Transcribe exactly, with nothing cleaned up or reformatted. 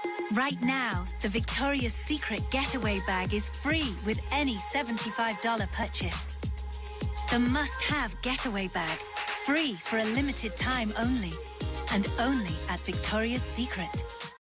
Right now, the Victoria's Secret Getaway bag is free with any seventy-five dollar purchase. The must-have Getaway bag, free for a limited time only, and only at Victoria's Secret.